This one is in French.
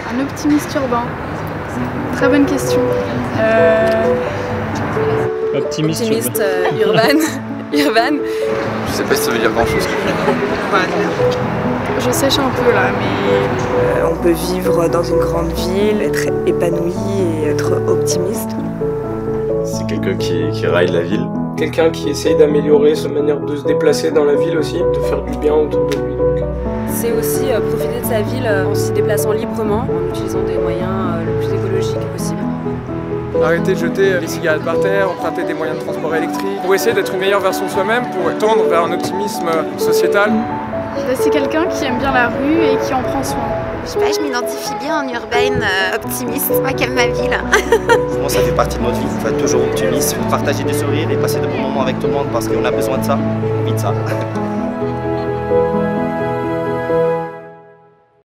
Un optimiste urbain. Très bonne question. Optimiste urbaine. Urbaine. Je sais pas si ça veut dire grand chose. Je sèche un peu là, mais... On peut vivre dans une grande ville, être épanoui et être optimiste. C'est quelqu'un qui raille la ville. Quelqu'un qui essaye d'améliorer sa manière de se déplacer dans la ville aussi, de faire du bien autour de lui. C'est aussi profiter de sa ville en s'y déplaçant librement, en utilisant des moyens le plus écologiques possible. Arrêter de jeter les cigarettes par terre, emprunter des moyens de transport électriques, pour essayer d'être une meilleure version de soi-même, pour tendre vers un optimisme sociétal. C'est quelqu'un qui aime bien la rue et qui en prend soin. Je sais pas, je m'identifie bien en urbaine optimiste, moi qui aime ma ville. Pour moi, ça fait partie de notre vie, il faut être toujours optimiste, partager des sourires et passer de bons moments avec tout le monde parce qu'on a besoin de ça, on vit de ça.